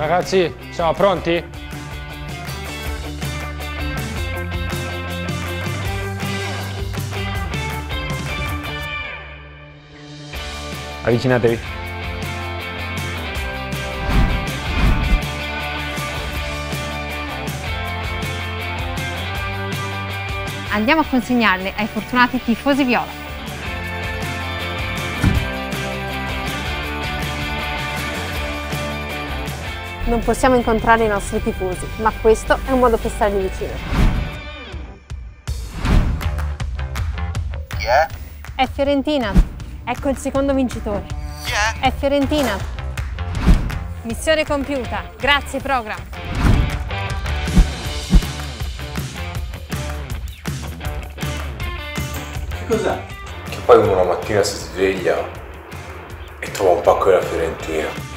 Ragazzi, siamo pronti? Avvicinatevi. Andiamo a consegnarle ai fortunati tifosi viola. Non possiamo incontrare i nostri tifosi, ma questo è un modo per stargli vicino. Chi è? È Fiorentina. Ecco il secondo vincitore. Chi è? È Fiorentina. Missione compiuta. Grazie, program. Che cos'è? Che poi uno una mattina si sveglia e trova un pacco della Fiorentina.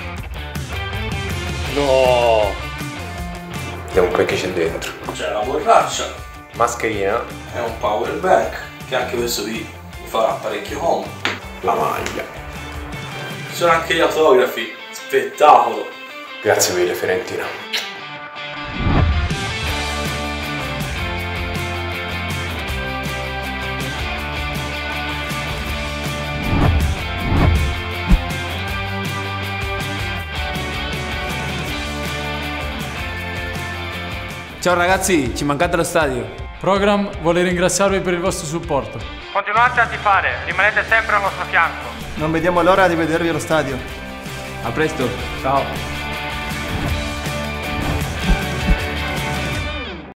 No! Vediamo poi che c'è dentro. C'è la borraccia, Mascherina. è un power bank, che anche questo vi farà parecchio comodo. La maglia. Ci sono anche gli autografi, spettacolo! Grazie mille Fiorentina. Ciao ragazzi, ci mancate allo stadio. Program vuole ringraziarvi per il vostro supporto. Continuate a tifare, rimanete sempre al nostro fianco. Non vediamo l'ora di vedervi allo stadio. A presto, ciao.